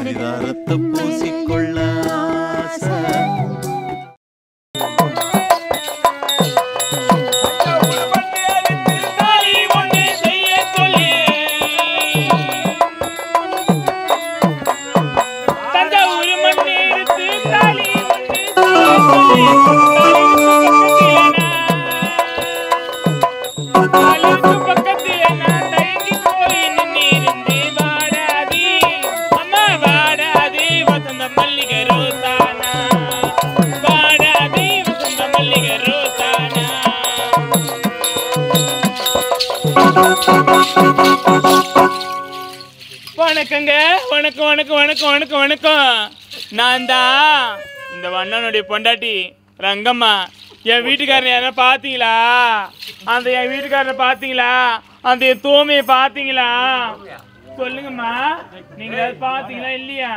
பரிதாரத்தை பூசிக்கொள்ள வணக்கங்க. வணக்கம் வணக்கம் வணக்கம் வணக்கம் வணக்கம். நான் தான் இந்த வண்ணனுடைய பொண்டாட்டி ரங்கம்மா. என் வீட்டுக்காரனை யாரா பார்த்தீங்களா? அந்த என் வீட்டுக்காரனை பார்த்தீங்களா? அந்த என் தூமையை பார்த்தீங்களா? சொல்லுங்கம்மா, நீங்க பார்த்தீங்களா இல்லையா?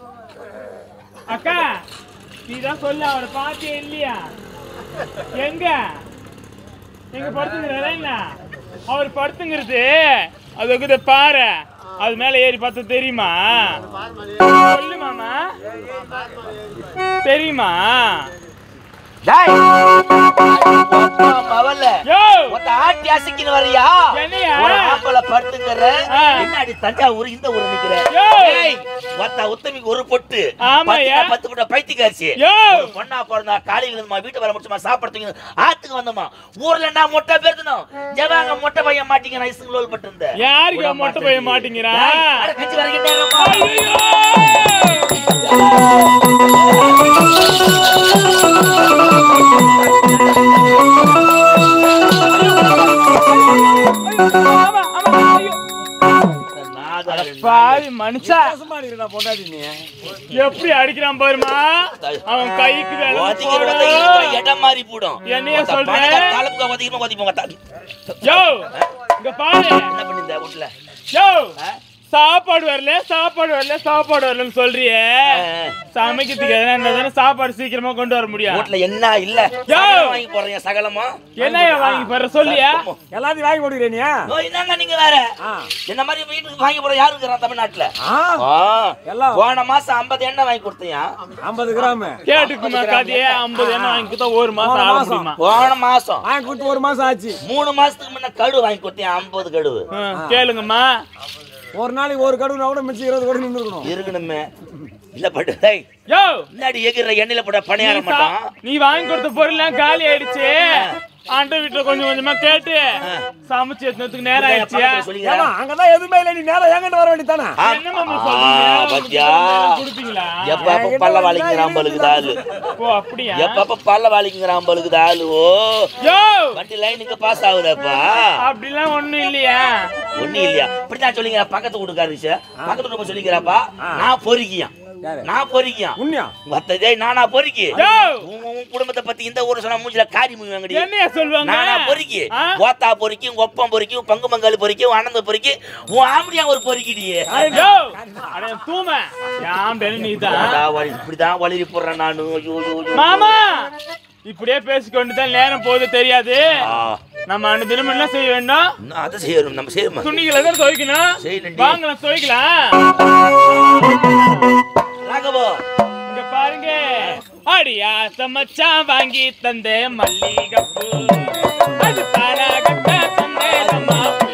அக்கா நீ தான் சொல்லு, அவரை பார்த்தியா இல்லையா? எங்க எங்க படுத்துங்கிறா? அவர் படுத்துங்கிறது அது பாரு, அது மேல ஏறி பார்த்தா தெரியுமா? சொல்லு மாமா, தெரியுமா? தஞ்சாவூர் இந்த ஊர் உத்தமிக்கு ஒரு பொட்டு 10 பைத்தியக்காரிச்சு பொண்ணா பிறந்தா காலையில வீட்டு வர முடிச்சுமா சாப்பிடுறதுக்கு ஆத்துக்கு வந்தோமா. ஊர்ல நான் மொட்டை பேர்த்தணும் ஜவாங்க மொட்டை பையன் மாட்டீங்க. நான் இசுங்களோல் பட்டு இருந்தேன். யாருக்கு மொட்டை பையன் மாட்டீங்கிறா? கட்சி வரைக்கும் மனுஷா எப்படி அடிக்கிறான் பாருமா. அவன் கைக்கு இடம் மாறி போடும். என்னைய சொல்றேன். சாப்பாடு வரல சாப்பாடு வரல சாப்பாடு வரலன்னு சொல்றியே, சமைக்கிறதுக்கு எதனா சாப்பாடு சீக்கிரமா கொண்டு வர முடியும். என்ன இல்ல வாங்கி போறீங்க சகலமா? என்ன வாங்கி போற சொல்லியா? எல்லாத்தையும் வாங்கி போடுறீங்க. நீங்க வேற என்ன மாதிரி வீட்டுக்கு வாங்கி போற யாரு இருக்கிறான் தமிழ்நாட்டுல? போன மாசம் 50 எண்ணெய் வாங்கி கொடுத்தியா? 50 கிராம் கேட்டுக்குமா கதையே? 50 எண்ணெய் வாங்கி கொடுத்தா ஒரு மாசம் ஆக முடியுமா? போன மாசம் வாங்கி கொடுத்து ஒரு மாசம் ஆச்சு. 3 மாசத்துக்கு முன்ன கடுவு வாங்கி கொடுத்தியா? 50 கடுவு. கேளுங்கம்மா, ஒரு நாளைக்கு ஒரு கடுவுனா கூட மிச்சம் 20 கடுவு நின்று இருக்கணுமே. இல்ல பட்டு முன்னாடி எகிற எண்ணெயில போட பணியார மாட்டான். நீ வாங்கி கொடுத்த பொருள் காலி ஆயிடுச்சு. ஆண்ட வீட்டுல கொஞ்சம் கொஞ்சமா கேட்டு சமைச்சு எடுத்துக்கு நேரம் ஆயிடுச்சு. அங்கதான் எதுவுமே இல்ல, நீ நேரம் எங்கிட்ட வர வேண்டியதானே? எப்ப பல்ல வாழிக்கிறான் பழுகுதாலு. அப்படியா? எப்ப பல்ல வாழிக்கிறான் பழுகுதாலு. வண்டி லைனுக்கு பாஸ் ஆகுதப்பா. அப்படிலாம் ஒண்ணும் இல்லையா? ஒண்ணும் இல்லையா? இப்படிதான் சொல்லிங்க. பக்கத்து வீட்டுக்காரு பக்கத்து வீட்டு சொல்லிக்கிறப்பா. நான் பொறுக்கியா நான் பொறுக்கியா வத்ததே நானா பொறுக்கி. குடும்பத்தை பத்தி இந்த ஊர் சொன்னா மூஞ்சில காரி மூவாங்கடி. என்ன சொல்வாங்க? நானா பொறுக்கி, ஓத்தா பொறுக்கி, ஒப்பம் பொறுக்கி, பங்கு மங்காளி பொறுக்கி, ஆனந்த பொறுக்கி, உன் ஆம்படியா ஒரு பொறுக்கிடியே. தூமை நீதான் இப்படிதான் வலிரி போடுறேன் நானு. மாமா இப்படியே பேசிக்கொண்டுதான் நேரம் போது தெரியாது. நம்ம தினம் என்ன செய்ய வேண்டும்? அதை செய்யணும். நம்ம செய்யணும். துணிகளை தான் துவைக்கணும். வாங்கலாம் துவைக்கலாம். இங்க பாருங்க, அடியா மச்சான் வாங்கி தந்தே மல்லிகைப்பூ, அது தானாகட்ட தந்தே நம்ம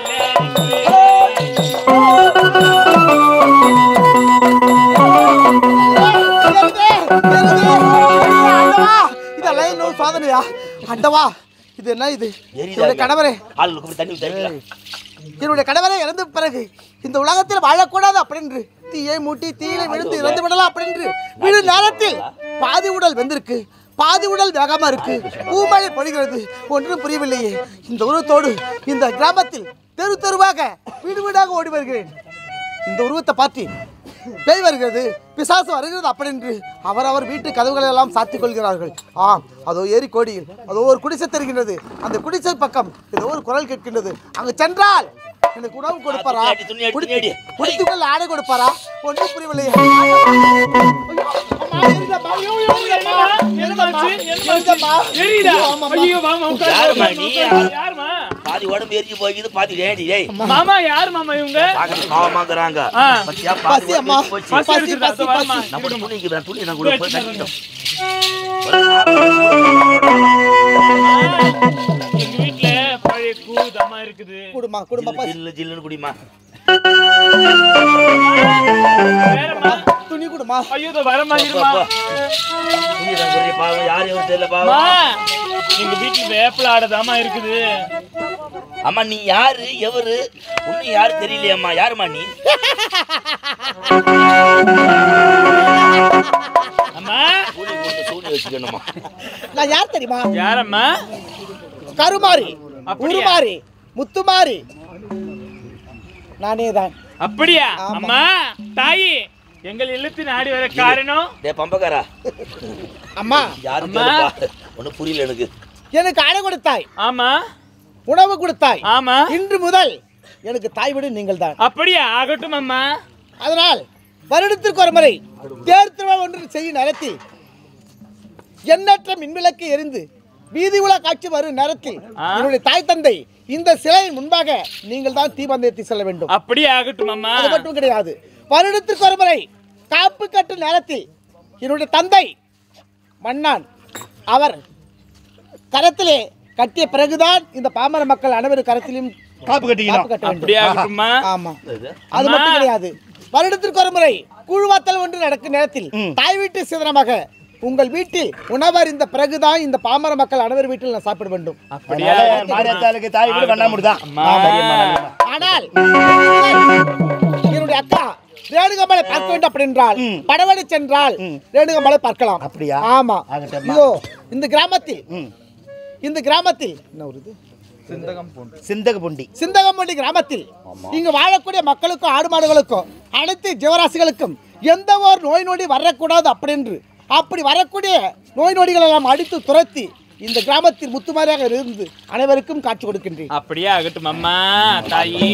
இதெல்லாம் இன்னொரு சாதனையா? அண்டவா, இது என்ன? இது என்னுடைய கணவரே, என்னுடைய கணவரை இறந்த பிறகு இந்த உலகத்தில் வாழக்கூடாது அப்படின்னு தீயை மூட்டி தீயில விழுந்து இறந்து விடலாம் அப்படின்னு விழு நேரத்தில் பாதி உடல் வெந்திருக்கு, பாதி உடல் வேகமா இருக்கு, பூமழை பொழிகிறது. ஒன்றும் புரியவில்லையே. இந்த உருவத்தோடு இந்த கிராமத்தில் தெரு தெருவாக வீடு வீடாக ஓடி வருகிறேன். இந்த உருவத்தை பார்த்து பேய் வருகிறது, பிசாசு வருகிறது அப்படின்னு அவர் வீட்டு கதவுகளை எல்லாம் சாத்திக் கொள்கிறார்கள். ஆம், அதோ ஏரி கோடியில் அதோ ஒரு குடிசை தெரிகின்றது. அந்த குடிசை பக்கம் ஏதோ ஒரு குரல் கேட்கின்றது. அங்கு சென்றால் எனக்கு உணவு கொடுப்பாரா, குடித்துக்கொள்ள ஆடை கொடுப்பாரா? ஒன்றும் புரியவில்லையே. பாதி உடம்பு எரிஞ்சு போய்க்குது பாதி ஏடி டேய் மாமா யார் மாமா இவங்க பாக்க பாவமாங்கறாங்க பத்தியா பசி அம்மா பசி பசி பசி நம்ம துணிக்கு துணி நான் கூட போய் கட்டிட்டோம் எங்க வீட்ல பழைய கூதமா இருக்குது குடுமா குடுமா பசி ஜில்லு ஜில்லுன்னு குடிமா வேறமா துணி குடுமா ஐயோ இதோ வர மாதிரிமா துணி தான் குடி பாவம் யார் எவன் தெரியல பாவம் மா எங்க வீட்ல வேப்பல ஆடதாமா இருக்குது அம்மா நீ யாரு எவரு ஒண்ணு யாரு தெரியலையம்மா யாருமா நீ அம்மா கூலி போட்டு சூனி வச்சுக்கணுமா நான் யார் தெரியுமா யாரம்மா கருமாரி அப்படியா? உருமாரி முத்துமாரி நானே தான் அப்படியா அம்மா தாயி எங்கள் இல்லத்து நாடி வர காரணம் டேய் பம்பக்காரா அம்மா யாரு அம்மா. கேளுப்பா ஒண்ணு புரியல எனக்கு அடை கொடுத்தாய் ஆமா உணவு கொடுத்தாய் ஆமா இன்று முதல் எனக்கு தாய் விடு நீங்கள் தான் அப்படியா ஆகட்டும் அம்மா அதனால் வருடத்திற்கு ஒரு முறை தேர் திருவிழா ஒன்று செய்யும் நேரத்தில் எண்ணற்ற மின்விளக்கு எரிந்து வீதி உலா காட்சி வரும் நேரத்தில் என்னுடைய தாய் தந்தை இந்த சிலையின் முன்பாக நீங்கள் தான் தீபந்தேத்தி செல்ல வேண்டும் அப்படியே ஆகட்டும் அம்மா அது மட்டும் கிடையாது வருடத்திற்கு ஒரு முறை காப்பு கட்டும் நேரத்தில் என்னுடைய தந்தை மன்னான் அவர் கரத்திலே கட்டிய பிறகுதான் இந்த பாமர மக்கள் அனைவரும் கரத்திலும் காப்பு கட்டிக்கணும் கட்ட வேண்டும் அப்படியே ஆகட்டும்மா ஆமா அது மட்டும் கிடையாது வருடத்திற்கு ஒரு முறை குழுவாத்தல் ஒன்று நடக்கும் நேரத்தில் தாய் வீட்டு சிதனமாக உங்கள் வீட்டில் உணவர் இந்த பிறகுதான் இந்த பாமர மக்கள் அனைவர் வீட்டில் நான் சாப்பிட வேண்டும் அப்படியே மாரியத்தாளுக்கு தாய் வீடு பண்ணாமதான் ஆனால் என்னுடைய அக்கா ரேணுகமலை பார்க்க வேண்டும் அப்படி என்றால் படவடி சென்றால் ரேணுகமலை பார்க்கலாம் அப்படியா? ஆமா இதோ இந்த கிராமத்தில் என்ன ஒரு இது சிந்தகம்பொண்டி கிராமத்தில் இங்கு வாழக்கூடிய மக்களுக்கும் ஆடு மாடுகளுக்கும் அனைத்து ஜீவராசிகளுக்கும் எந்த ஒரு நோய் நொடி வரக்கூடாது அப்படி வரக்கூடிய நோய் நொடிகளை எல்லாம் அடித்து துரத்தி இந்த கிராமத்தில் முத்துமாரியாக இருந்து அனைவருக்கும் காட்சி கொடுக்கின்றேன் அப்படியே ஆகட்டும் அம்மா தாயி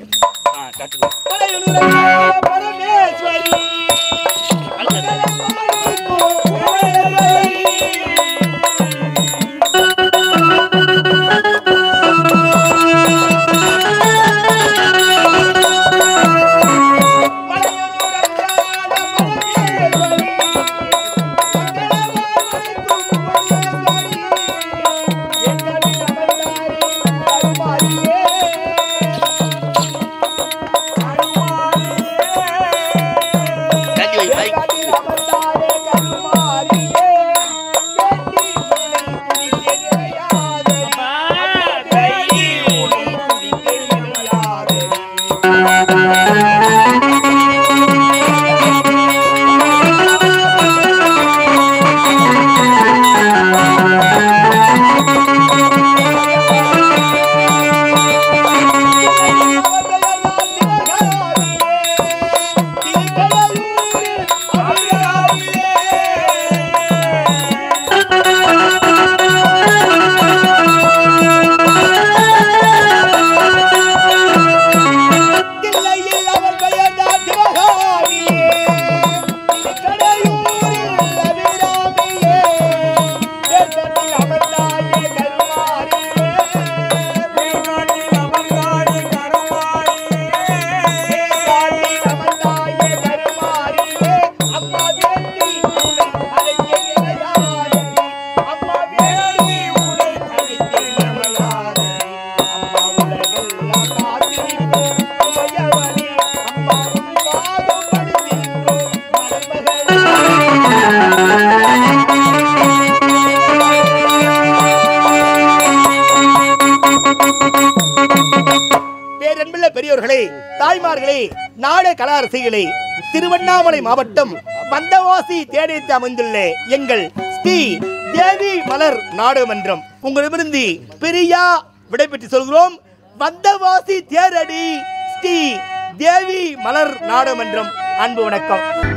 பெரியோர்களே, தாய்மார்களே, நாடக கலாரசிகளே, திருவண்ணாமலை மாவட்டம் வந்தவாசி தேனித்து அமைந்துள்ள எங்கள் ஸ்ரீ தேவி மலர் நாடகமன்றம் உங்களிடமிருந்து பிரியா விடைபெற்று சொல்கிறோம். வந்தவாசி தேரடி ஸ்ரீ தேவி மலர் நாடகமன்றம். அன்பு வணக்கம்.